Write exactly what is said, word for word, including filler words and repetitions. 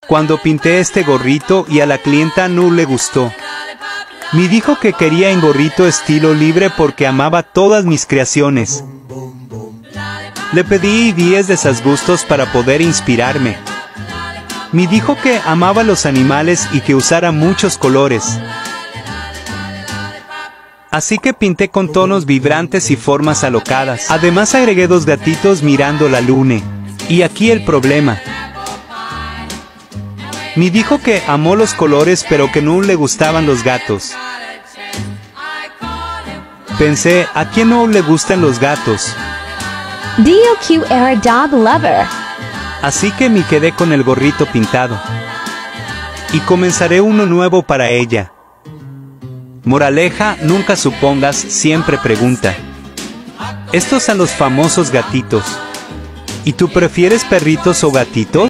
cuando pinté este gorrito y a la clienta no le gustó. Me dijo que quería un gorrito estilo libre porque amaba todas mis creaciones. Le pedí diez de esos gustos para poder inspirarme. Me dijo que amaba los animales y que usara muchos colores. Así que pinté con tonos vibrantes y formas alocadas. Además agregué dos gatitos mirando la luna. Y aquí el problema. Me dijo que amó los colores pero que no le gustaban los gatos. Pensé, ¿a quién no le gustan los gatos? D O Q era dog lover. Así que me quedé con el gorrito pintado. Y comenzaré uno nuevo para ella. Moraleja, nunca supongas, siempre pregunta. Estos son los famosos gatitos. ¿Y tú prefieres perritos o gatitos?